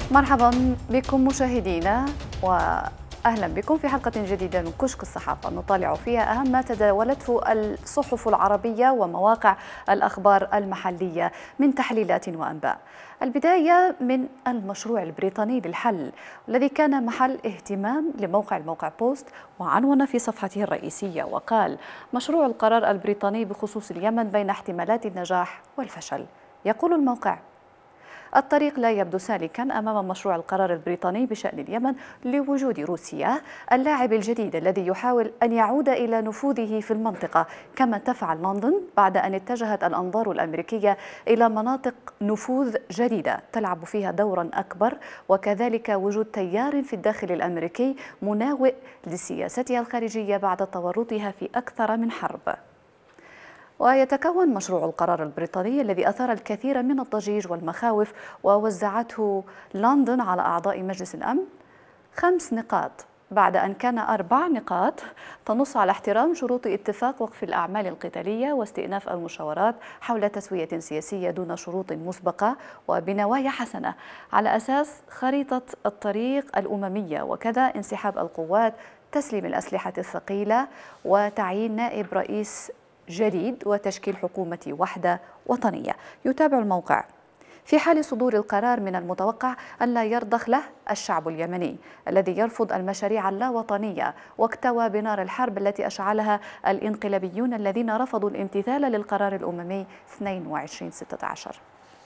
مرحبا بكم مشاهدينا وأهلا بكم في حلقة جديدة من كشك الصحافة نطالع فيها أهم ما تداولته الصحف العربية ومواقع الأخبار المحلية من تحليلات وأنباء. البداية من المشروع البريطاني للحل والذي كان محل اهتمام الموقع بوست، وعنون في صفحته الرئيسية وقال: مشروع القرار البريطاني بخصوص اليمن بين احتمالات النجاح والفشل. يقول الموقع: الطريق لا يبدو سالكا أمام مشروع القرار البريطاني بشأن اليمن لوجود روسيا اللاعب الجديد الذي يحاول أن يعود إلى نفوذه في المنطقة، كما تفعل لندن بعد أن اتجهت الأنظار الأمريكية إلى مناطق نفوذ جديدة تلعب فيها دورا أكبر، وكذلك وجود تيار في الداخل الأمريكي مناوئ لسياستها الخارجية بعد تورطها في أكثر من حرب. ويتكون مشروع القرار البريطاني الذي أثار الكثير من الضجيج والمخاوف ووزعته لندن على أعضاء مجلس الأمن 5 نقاط، بعد أن كان 4 نقاط تنص على احترام شروط اتفاق وقف الأعمال القتالية واستئناف المشاورات حول تسوية سياسية دون شروط مسبقة وبنوايا حسنة على أساس خريطة الطريق الأممية، وكذا انسحاب القوات، تسليم الأسلحة الثقيلة، وتعيين نائب رئيس جديد، وتشكيل حكومة وحدة وطنية. يتابع الموقع: في حال صدور القرار من المتوقع أن لا يرضخ له الشعب اليمني الذي يرفض المشاريع اللاوطنية واكتوى بنار الحرب التي أشعلها الانقلابيون الذين رفضوا الامتثال للقرار الأممي 2216.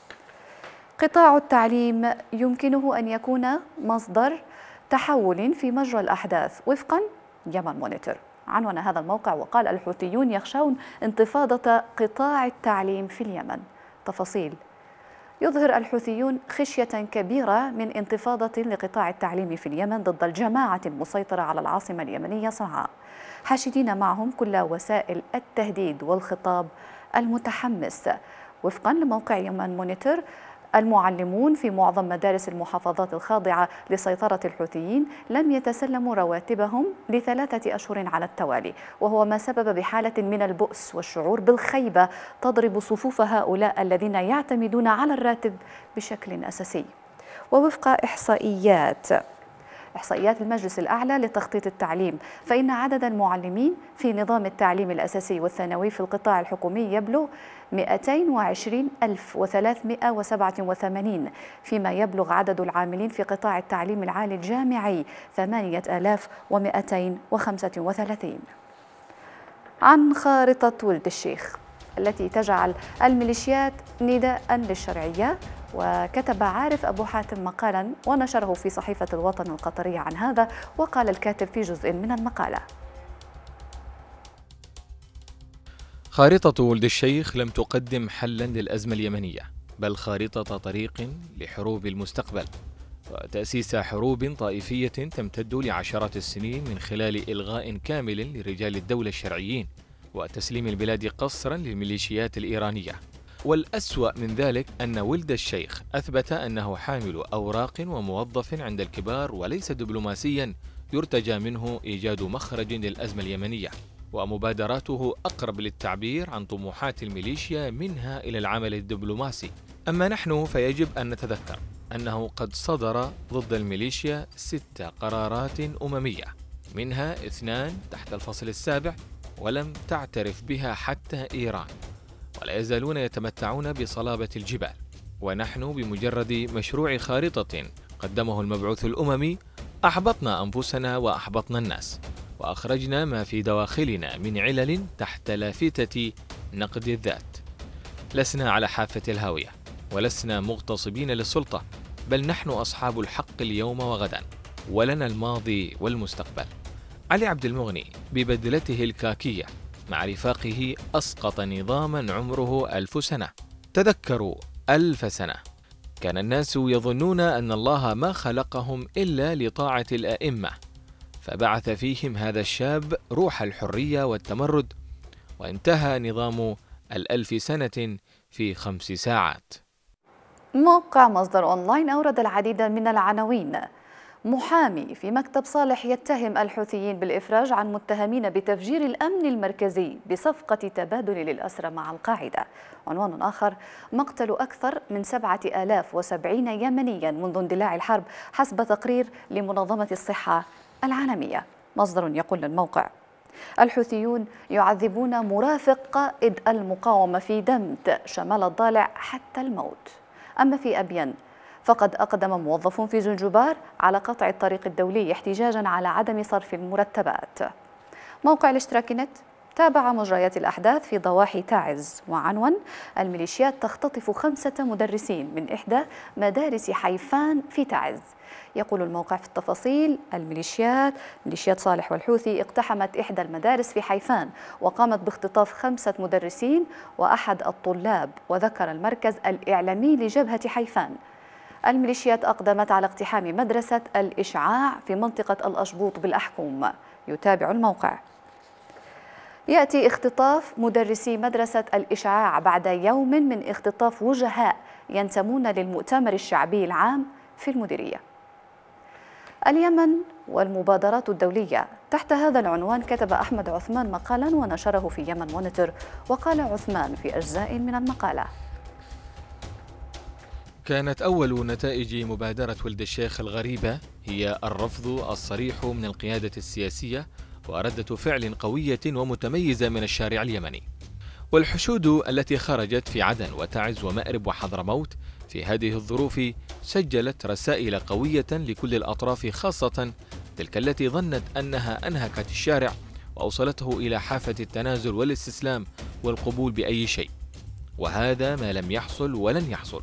قطاع التعليم يمكنه أن يكون مصدر تحول في مجرى الأحداث وفقا يمن مونيتور. عنون هذا الموقع وقال: الحوثيون يخشون انتفاضة قطاع التعليم في اليمن. تفاصيل: يظهر الحوثيون خشية كبيرة من انتفاضة لقطاع التعليم في اليمن ضد الجماعة المسيطرة على العاصمة اليمنية صنعاء، حاشدين معهم كل وسائل التهديد والخطاب المتحمس. وفقا لموقع يمن مونيتور، المعلمون في معظم مدارس المحافظات الخاضعة لسيطرة الحوثيين لم يتسلموا رواتبهم ل3 أشهر على التوالي، وهو ما سبب بحالة من البؤس والشعور بالخيبة تضرب صفوف هؤلاء الذين يعتمدون على الراتب بشكل أساسي. ووفق إحصائيات المجلس الأعلى لتخطيط التعليم، فإن عدد المعلمين في نظام التعليم الأساسي والثانوي في القطاع الحكومي يبلغ 220,387، فيما يبلغ عدد العاملين في قطاع التعليم العالي الجامعي 8,235. عن خارطة ولد الشيخ التي تجعل الميليشيات نداء للشرعية. وكتب عارف أبو حاتم مقالا ونشره في صحيفة الوطن القطرية عن هذا، وقال الكاتب في جزء من المقالة: خارطة ولد الشيخ لم تقدم حلا للأزمة اليمنية، بل خارطة طريق لحروب المستقبل وتأسيس حروب طائفية تمتد لعشرات السنين من خلال إلغاء كامل لرجال الدولة الشرعيين وتسليم البلاد قسرا للميليشيات الإيرانية. والأسوأ من ذلك أن ولد الشيخ أثبت أنه حامل أوراق وموظف عند الكبار وليس دبلوماسيا يرتجى منه إيجاد مخرج للأزمة اليمنية، ومبادراته أقرب للتعبير عن طموحات الميليشيا منها إلى العمل الدبلوماسي. أما نحن فيجب أن نتذكر أنه قد صدر ضد الميليشيا 6 قرارات أممية، منها 2 تحت الفصل 7 ولم تعترف بها حتى إيران، ولا يزالون يتمتعون بصلابة الجبال. ونحن بمجرد مشروع خارطة قدمه المبعوث الأممي أحبطنا أنفسنا وأحبطنا الناس، وأخرجنا ما في دواخلنا من علل تحت لافتة نقد الذات. لسنا على حافة الهاوية ولسنا مغتصبين للسلطة، بل نحن أصحاب الحق اليوم وغدا، ولنا الماضي والمستقبل. علي عبد المغني ببدلته الكاكية مع رفاقه أسقط نظاما عمره 1000 سنة. تذكروا 1000 سنة كان الناس يظنون أن الله ما خلقهم إلا لطاعة الأئمة، فبعث فيهم هذا الشاب روح الحرية والتمرد، وانتهى نظام 1000 سنة في 5 ساعات. موقع مصدر أونلاين أورد العديد من العناوين. محامي في مكتب صالح يتهم الحوثيين بالإفراج عن متهمين بتفجير الأمن المركزي بصفقة تبادل للأسرى مع القاعدة. عنوان آخر: مقتل أكثر من 7070 يمنيا منذ اندلاع الحرب حسب تقرير لمنظمة الصحة العالمية. مصدر يقول للموقع: الحوثيون يعذبون مرافق قائد المقاومة في دمت شمال الضالع حتى الموت. أما في أبين فقد أقدم موظف في زنجبار على قطع الطريق الدولي احتجاجا على عدم صرف المرتبات. موقع الاشتراك نت تابع مجريات الأحداث في ضواحي تعز وعنون: الميليشيات تختطف 5 مدرسين من إحدى مدارس حيفان في تعز. يقول الموقع في التفاصيل: ميليشيات صالح والحوثي اقتحمت إحدى المدارس في حيفان وقامت باختطاف 5 مدرسين وأحد الطلاب. وذكر المركز الإعلامي لجبهة حيفان: الميليشيات أقدمت على اقتحام مدرسة الإشعاع في منطقة الأشبوط بالأحكوم. يتابع الموقع: يأتي اختطاف مدرسي مدرسة الإشعاع بعد يوم من اختطاف وجهاء ينتمون للمؤتمر الشعبي العام في المديرية. اليمن والمبادرات الدولية. تحت هذا العنوان كتب أحمد عثمان مقالا ونشره في يمن مونيتور. وقال عثمان في أجزاء من المقالة: كانت أول نتائج مبادرة ولد الشيخ الغريبة هي الرفض الصريح من القيادة السياسية وردة فعل قوية ومتميزة من الشارع اليمني. والحشود التي خرجت في عدن وتعز ومأرب وحضرموت في هذه الظروف سجلت رسائل قوية لكل الأطراف، خاصة تلك التي ظنت أنها أنهكت الشارع وأوصلته إلى حافة التنازل والاستسلام والقبول بأي شيء، وهذا ما لم يحصل ولن يحصل.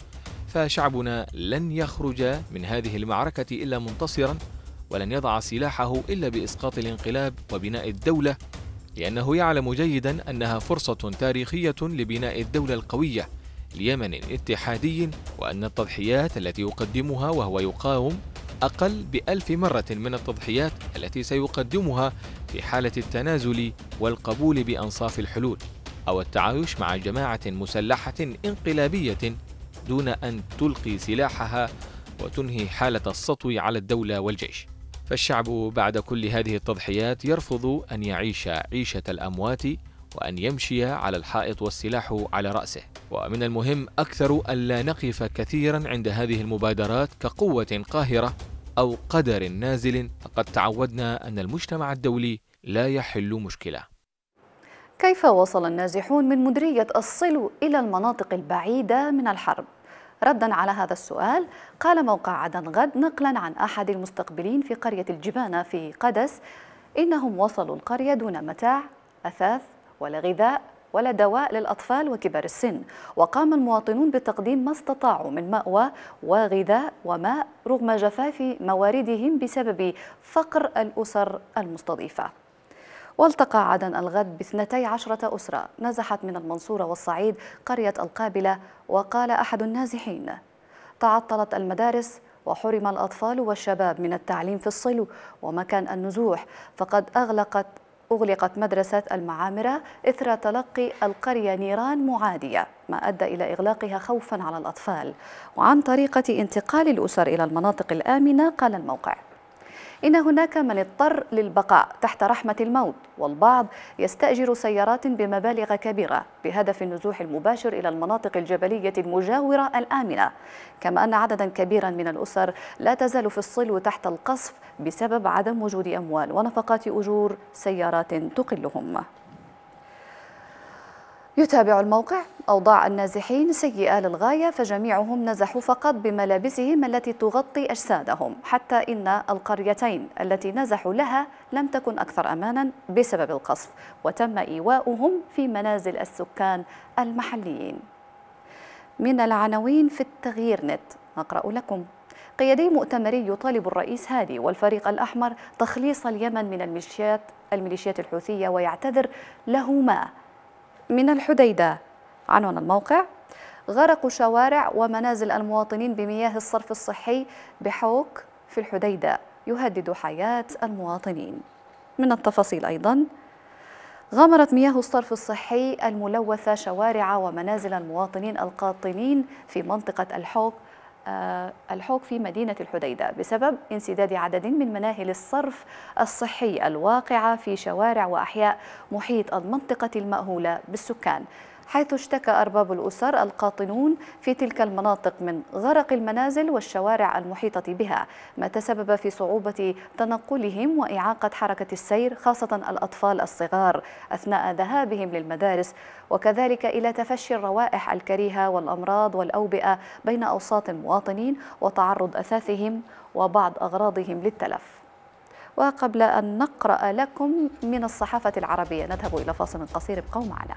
فشعبنا لن يخرج من هذه المعركة إلا منتصرا، ولن يضع سلاحه إلا بإسقاط الانقلاب وبناء الدولة، لأنه يعلم جيدا أنها فرصة تاريخية لبناء الدولة القوية ليمن اتحادي، وأن التضحيات التي يقدمها وهو يقاوم أقل ب1000 مرة من التضحيات التي سيقدمها في حالة التنازل والقبول بأنصاف الحلول أو التعايش مع جماعة مسلحة انقلابية دون أن تلقي سلاحها وتنهي حالة السطو على الدولة والجيش. فالشعب بعد كل هذه التضحيات يرفض أن يعيش عيشة الأموات وأن يمشي على الحائط والسلاح على رأسه. ومن المهم أكثر ألا نقف كثيرا عند هذه المبادرات كقوة قاهرة أو قدر نازل، فقد تعودنا أن المجتمع الدولي لا يحل مشكلة. كيف وصل النازحون من مديرية الصلو إلى المناطق البعيدة من الحرب؟ ردا على هذا السؤال قال موقع عدن غد نقلا عن أحد المستقبلين في قرية الجبانة في قدس: إنهم وصلوا القرية دون متاع، أثاث ولا غذاء ولا دواء للأطفال وكبار السن، وقام المواطنون بتقديم ما استطاعوا من مأوى وغذاء وماء رغم جفاف مواردهم بسبب فقر الأسر المستضيفة. والتقى عدن الغد ب12 أسرة نزحت من المنصورة والصعيد قرية القابلة. وقال أحد النازحين: تعطلت المدارس وحرم الأطفال والشباب من التعليم في الصلو ومكان النزوح، فقد أغلقت مدرسة المعامرة إثر تلقي القرية نيران معادية، ما أدى إلى إغلاقها خوفا على الأطفال. وعن طريقة انتقال الأسر إلى المناطق الآمنة قال الموقع: إن هناك من اضطر للبقاء تحت رحمة الموت، والبعض يستأجر سيارات بمبالغ كبيرة بهدف النزوح المباشر إلى المناطق الجبلية المجاورة الآمنة، كما أن عددا كبيرا من الأسر لا تزال في الصلو تحت القصف بسبب عدم وجود أموال ونفقات أجور سيارات تقلهم. يتابع الموقع: أوضاع النازحين سيئة للغاية، فجميعهم نزحوا فقط بملابسهم التي تغطي أجسادهم، حتى إن القريتين التي نزحوا لها لم تكن أكثر أمانا بسبب القصف، وتم إيواؤهم في منازل السكان المحليين. من العناوين في التغيير نت نقرأ لكم: قيادي مؤتمري يطالب الرئيس هادي والفريق الأحمر تخليص اليمن من الميليشيات الحوثية ويعتذر لهما من الحديدة. عنوان الموقع: غرق شوارع ومنازل المواطنين بمياه الصرف الصحي بحوك في الحديدة يهدد حياة المواطنين. من التفاصيل أيضا: غمرت مياه الصرف الصحي الملوثة شوارع ومنازل المواطنين القاطنين في منطقة الحوك الحوك في مدينة الحديدة بسبب انسداد عدد من مناهل الصرف الصحي الواقعة في شوارع وأحياء محيط المنطقة المأهولة بالسكان، حيث اشتكى أرباب الأسر القاطنون في تلك المناطق من غرق المنازل والشوارع المحيطة بها، ما تسبب في صعوبة تنقلهم وإعاقة حركة السير خاصة الأطفال الصغار أثناء ذهابهم للمدارس، وكذلك إلى تفشي الروائح الكريهة والأمراض والأوبئة بين أوساط المواطنين وتعرض أثاثهم وبعض أغراضهم للتلف. وقبل أن نقرأ لكم من الصحافة العربية نذهب إلى فاصل قصير، ابقوا معنا.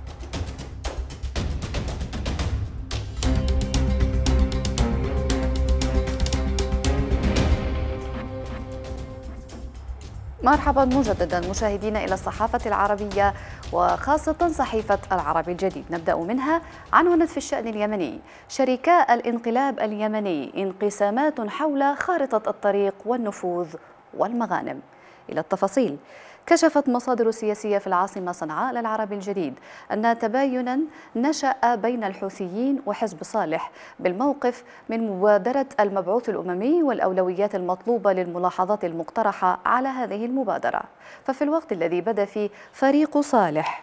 مرحبا مجددا مشاهدينا إلى الصحافة العربية وخاصة صحيفة العربي الجديد. نبدأ منها عنونت في الشأن اليمني: شركاء الانقلاب اليمني انقسامات حول خارطة الطريق والنفوذ والمغانم. إلى التفاصيل: كشفت مصادر سياسية في العاصمة صنعاء للعربي الجديد أن تباينا نشأ بين الحوثيين وحزب صالح بالموقف من مبادرة المبعوث الأممي والأولويات المطلوبة للملاحظات المقترحة على هذه المبادرة. ففي الوقت الذي بدأ فيه فريق صالح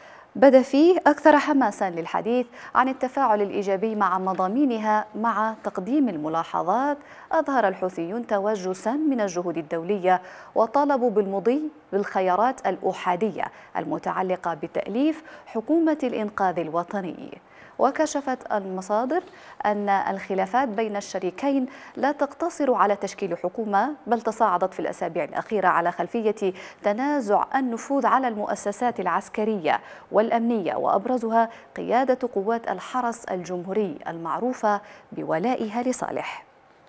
أكثر حماسا للحديث عن التفاعل الإيجابي مع مضامينها مع تقديم الملاحظات، أظهر الحوثيون توجسا من الجهود الدولية وطالبوا بالمضي بالخيارات الأحادية المتعلقة بتأليف حكومة الإنقاذ الوطني. وكشفت المصادر أن الخلافات بين الشريكين لا تقتصر على تشكيل حكومة، بل تصاعدت في الأسابيع الأخيرة على خلفية تنازع النفوذ على المؤسسات العسكرية والأمنية، وأبرزها قيادة قوات الحرس الجمهوري المعروفة بولائها لصالح.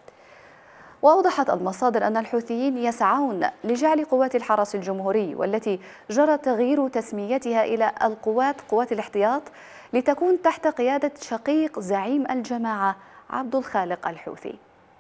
وأوضحت المصادر أن الحوثيين يسعون لجعل قوات الحرس الجمهوري، والتي جرى تغيير تسميتها إلى قوات الاحتياط، لتكون تحت قيادة شقيق زعيم الجماعة عبد الخالق الحوثي.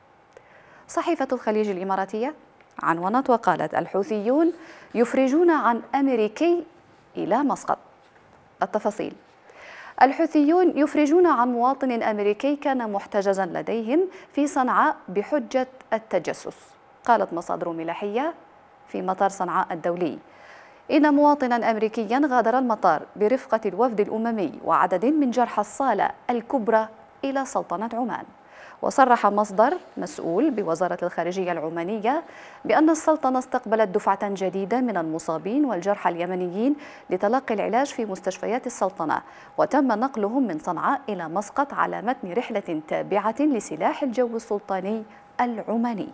صحيفة الخليج الإماراتية عنونت وقالت: الحوثيون يفرجون عن أمريكي إلى مسقط. التفاصيل: الحوثيون يفرجون عن مواطن أمريكي كان محتجزا لديهم في صنعاء بحجة التجسس. قالت مصادر ملاحية في مطار صنعاء الدولي إن مواطنا أمريكيا غادر المطار برفقة الوفد الأممي وعدد من جرحى الصالة الكبرى إلى سلطنة عمان. وصرح مصدر مسؤول بوزارة الخارجية العمانية بأن السلطنة استقبلت دفعة جديدة من المصابين والجرحى اليمنيين لتلقي العلاج في مستشفيات السلطنة، وتم نقلهم من صنعاء إلى مسقط على متن رحلة تابعة لسلاح الجو السلطاني العماني.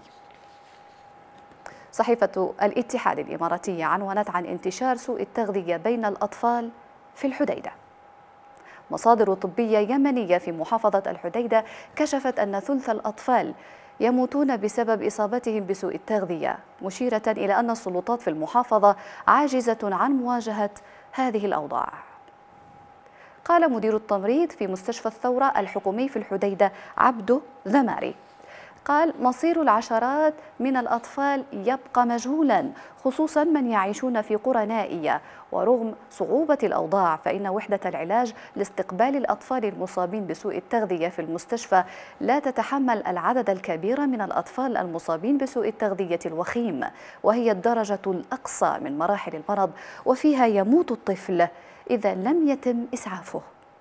صحيفة الاتحاد الإماراتية عنونت عن انتشار سوء التغذية بين الأطفال في الحديدة. مصادر طبية يمنية في محافظة الحديدة كشفت أن ثلث الأطفال يموتون بسبب إصابتهم بسوء التغذية، مشيرة إلى أن السلطات في المحافظة عاجزة عن مواجهة هذه الأوضاع. قال مدير التمريض في مستشفى الثورة الحكومي في الحديدة عبده ذماري: قال: مصير العشرات من الأطفال يبقى مجهولا، خصوصا من يعيشون في قرى نائية، ورغم صعوبة الأوضاع فإن وحدة العلاج لاستقبال الأطفال المصابين بسوء التغذية في المستشفى لا تتحمل العدد الكبير من الأطفال المصابين بسوء التغذية الوخيم، وهي الدرجة الأقصى من مراحل المرض، وفيها يموت الطفل إذا لم يتم إسعافه.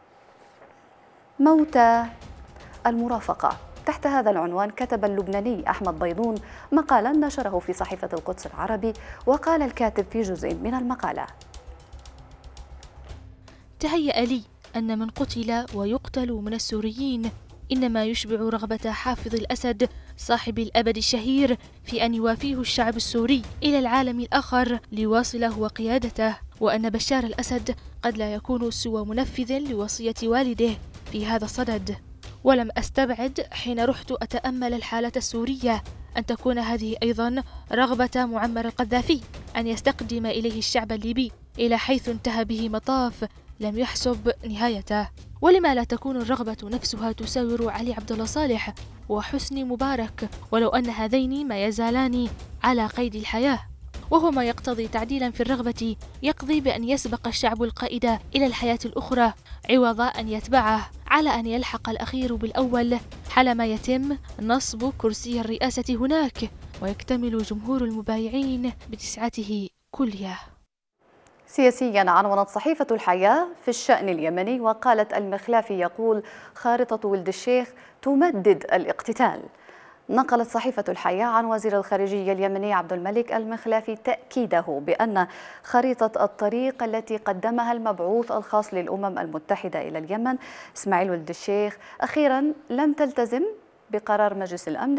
موت المرافقة. تحت هذا العنوان كتب اللبناني أحمد بيضون مقالا نشره في صحيفة القدس العربي، وقال الكاتب في جزء من المقالة: تهيأ لي أن من قتل ويقتل من السوريين إنما يشبع رغبة حافظ الأسد صاحب الأبد الشهير في أن يوافيه الشعب السوري إلى العالم الآخر ليواصله وقيادته، وأن بشار الأسد قد لا يكون سوى منفذ لوصية والده في هذا الصدد. ولم أستبعد حين رحت أتأمل الحالة السورية أن تكون هذه أيضا رغبة معمر القذافي أن يستقدم إليه الشعب الليبي إلى حيث انتهى به مطاف لم يحسب نهايته. ولما لا تكون الرغبة نفسها تساور علي عبد الله صالح وحسني مبارك، ولو أن هذين ما يزالان على قيد الحياة، وهو ما يقتضي تعديلا في الرغبة يقضي بأن يسبق الشعب القائد إلى الحياة الأخرى عوض أن يتبعه على أن يلحق الأخير بالأول حالما يتم نصب كرسي الرئاسة هناك ويكتمل جمهور المبايعين بتسعته كلها. سياسيا، عنونت صحيفة الحياة في الشأن اليمني وقالت المخلافي يقول خارطة ولد الشيخ تمدد الاقتتال. نقلت صحيفة الحياة عن وزير الخارجية اليمني عبد الملك المخلافي تأكيده بأن خريطة الطريق التي قدمها المبعوث الخاص للأمم المتحدة إلى اليمن إسماعيل ولد الشيخ أخيرا لم تلتزم بقرار مجلس الأمن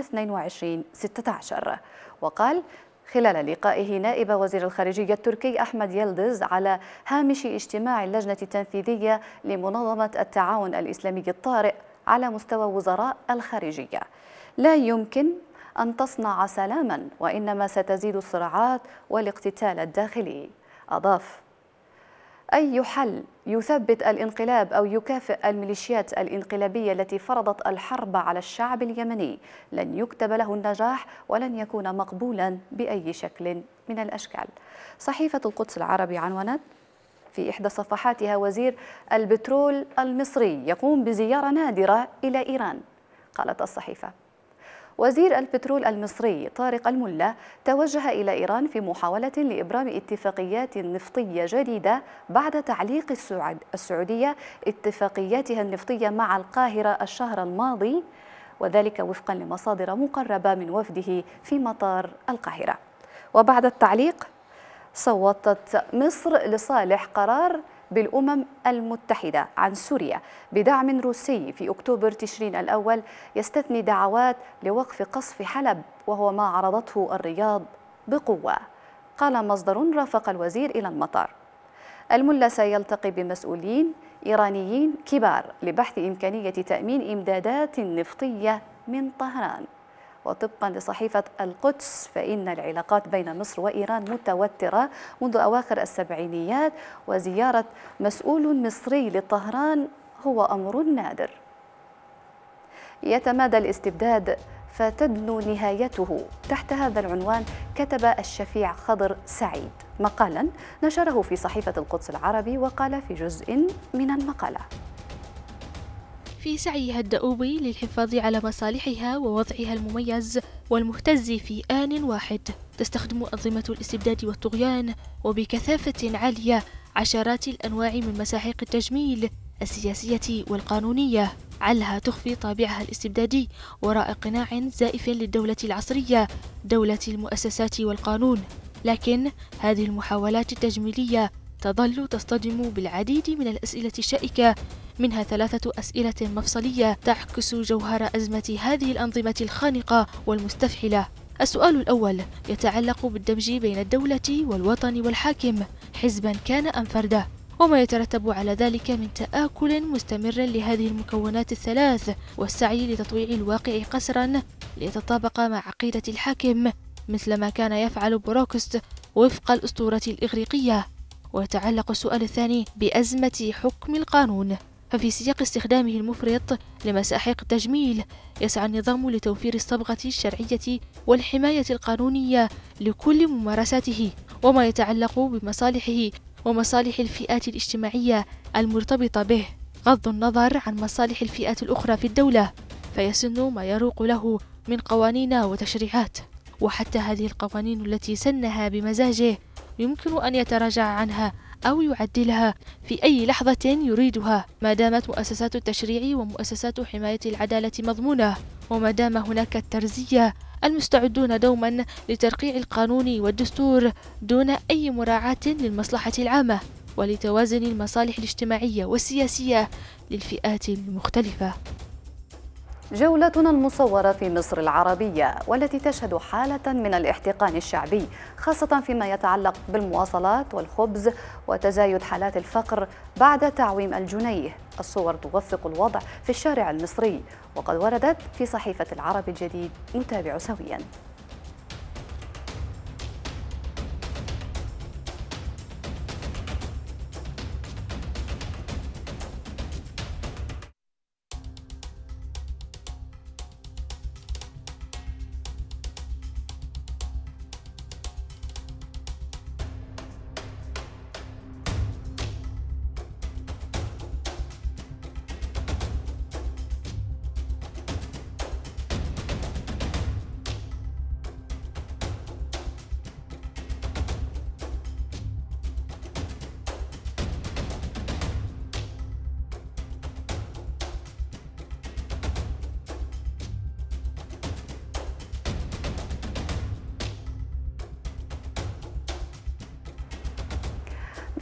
2216. وقال خلال لقائه نائب وزير الخارجية التركي أحمد يلدز على هامش اجتماع اللجنة التنفيذية لمنظمة التعاون الإسلامي الطارئ على مستوى وزراء الخارجية: لا يمكن أن تصنع سلاما، وإنما ستزيد الصراعات والاقتتال الداخلي. أضاف: أي حل يثبت الانقلاب أو يكافئ الميليشيات الانقلابية التي فرضت الحرب على الشعب اليمني لن يكتب له النجاح ولن يكون مقبولا بأي شكل من الأشكال. صحيفة القدس العربي عنونت في إحدى صفحاتها: وزير البترول المصري يقوم بزيارة نادرة إلى إيران. قالت الصحيفة: وزير البترول المصري طارق الملا توجه إلى إيران في محاولة لإبرام اتفاقيات نفطية جديدة بعد تعليق السعودية اتفاقياتها النفطية مع القاهرة الشهر الماضي، وذلك وفقا لمصادر مقربة من وفده في مطار القاهرة. وبعد التعليق صوتت مصر لصالح قرار بالأمم المتحدة عن سوريا بدعم روسي في أكتوبر تشرين الأول يستثني دعوات لوقف قصف حلب، وهو ما عرضته الرياض بقوة. قال مصدر رافق الوزير إلى المطار: الملا سيلتقي بمسؤولين إيرانيين كبار لبحث إمكانية تأمين إمدادات نفطية من طهران. وطبقا لصحيفة القدس فإن العلاقات بين مصر وإيران متوترة منذ أواخر السبعينيات، وزيارة مسؤول مصري لطهران هو أمر نادر. يتمادى الاستبداد فتدنو نهايته. تحت هذا العنوان كتب الشفيع خضر سعيد مقالا نشره في صحيفة القدس العربي، وقال في جزء من المقالة: في سعيها الدؤوبي للحفاظ على مصالحها ووضعها المميز والمهتز في آن واحد، تستخدم أنظمة الاستبداد والطغيان وبكثافة عالية عشرات الأنواع من مساحيق التجميل السياسية والقانونية، علها تخفي طابعها الاستبدادي وراء قناع زائف للدولة العصرية، دولة المؤسسات والقانون. لكن هذه المحاولات التجميلية تظل تصطدم بالعديد من الأسئلة الشائكة، منها 3 أسئلة مفصلية تعكس جوهر أزمة هذه الأنظمة الخانقة والمستفحلة. السؤال الأول يتعلق بالدمج بين الدولة والوطن والحاكم، حزبا كان أم فردا، وما يترتب على ذلك من تآكل مستمر لهذه المكونات الثلاث، والسعي لتطويع الواقع قسرا ليتطابق مع عقيدة الحاكم مثل ما كان يفعل بروكست وفق الأسطورة الإغريقية. ويتعلق السؤال الثاني بأزمة حكم القانون، ففي سياق استخدامه المفرط لمساحيق التجميل يسعى النظام لتوفير الصبغة الشرعية والحماية القانونية لكل ممارساته، وما يتعلق بمصالحه ومصالح الفئات الاجتماعية المرتبطة به، غض النظر عن مصالح الفئات الأخرى في الدولة، فيسن ما يروق له من قوانين وتشريعات. وحتى هذه القوانين التي سنها بمزاجه يمكن أن يتراجع عنها أو يعدلها في أي لحظة يريدها، ما دامت مؤسسات التشريع ومؤسسات حماية العدالة مضمونة، وما دام هناك الترزية المستعدون دوما لترقيع القانون والدستور دون أي مراعاة للمصلحة العامة ولتوازن المصالح الاجتماعية والسياسية للفئات المختلفة. جولتنا المصورة في مصر العربية والتي تشهد حالة من الاحتقان الشعبي، خاصة فيما يتعلق بالمواصلات والخبز وتزايد حالات الفقر بعد تعويم الجنيه. الصور توثق الوضع في الشارع المصري، وقد وردت في صحيفة العرب الجديد. نتابع سويا.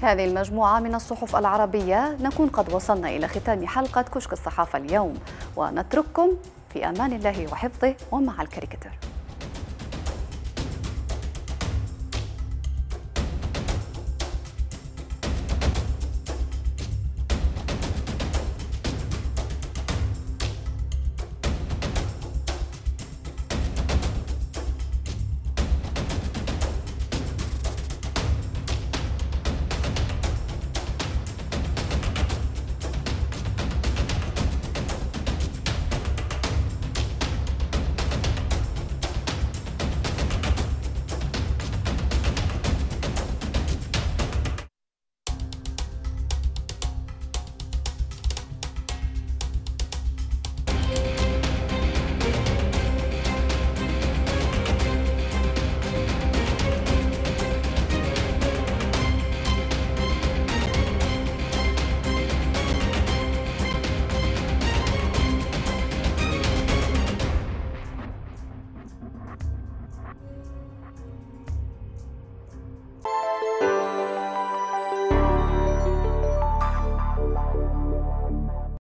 هذه المجموعة من الصحف العربية نكون قد وصلنا إلى ختام حلقة كشك الصحافة اليوم، ونترككم في أمان الله وحفظه ومع الكاريكاتير.